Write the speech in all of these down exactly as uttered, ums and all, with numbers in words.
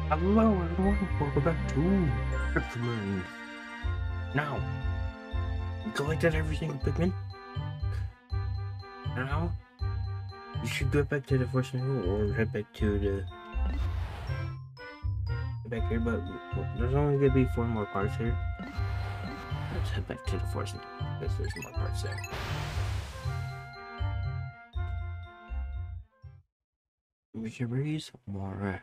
Hello everyone, welcome back to Pikmin. Now, we collected everything in Pikmin. Now, you should go back to the Forest Navel or head back to the head back here, but there's only gonna be four more parts here. Let's head back to the Forest Navel because there's more parts there. We should raise more.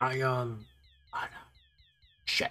I, um, I don't know. Shit.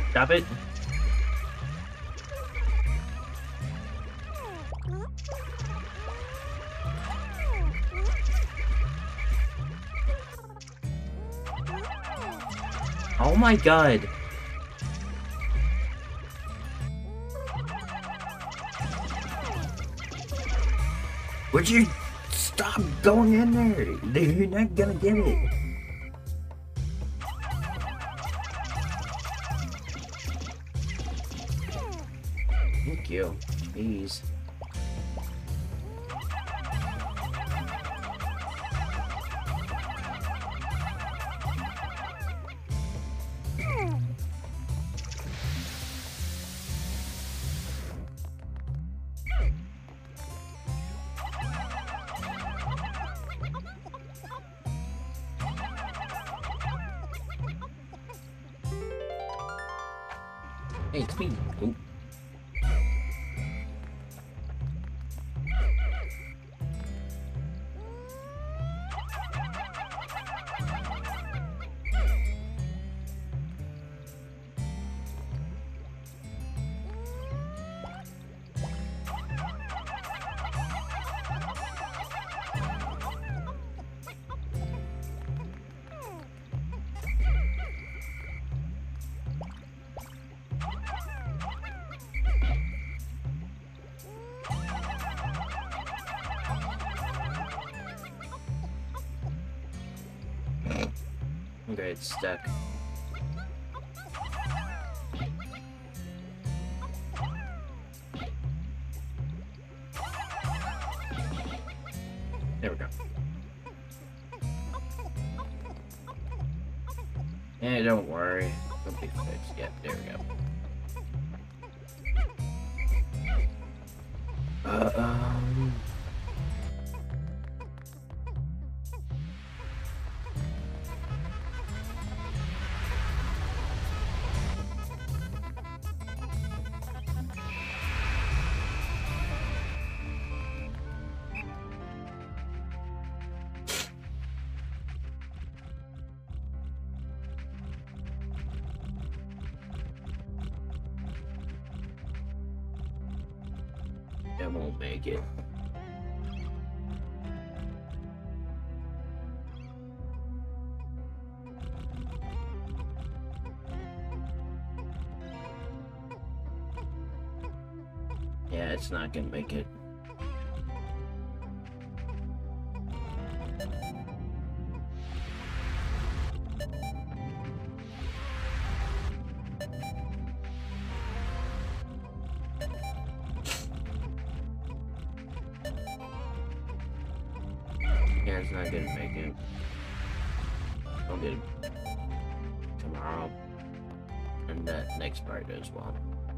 Stop it. Oh my god. Would you stop going in there? You're not gonna get it. Thank you. Jeez. Hey, it's me. Ooh. Okay, it's stuck. There we go. Yeah, don't worry. It'll be fixed. Yep, there we go. Uh, um... That won't make it. Yeah, it's not gonna make it. Yeah, it's not gonna make it. I'll get it tomorrow. And that next part as well.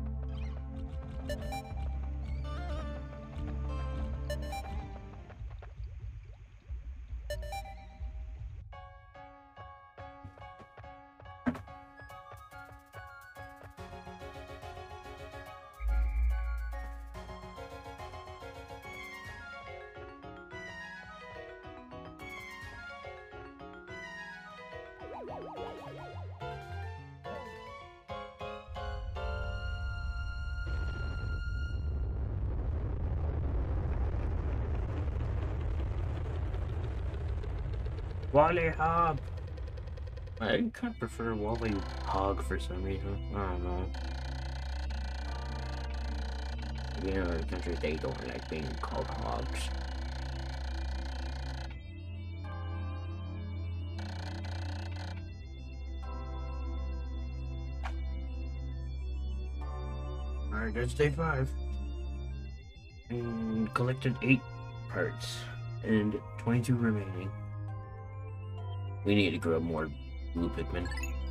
Wally Hog. I kind of prefer Wally Hog for some reason. I don't know. You know, in countries they don't like being called hogs. Alright, that's day five. And collected eight parts and twenty-two remaining. We need to grow more blue Pikmin.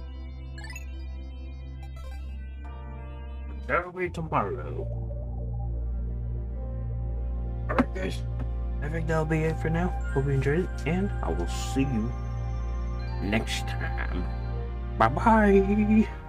That'll be tomorrow. Alright guys, I think that'll be it for now. Hope you enjoyed it, and I will see you next time. Bye bye!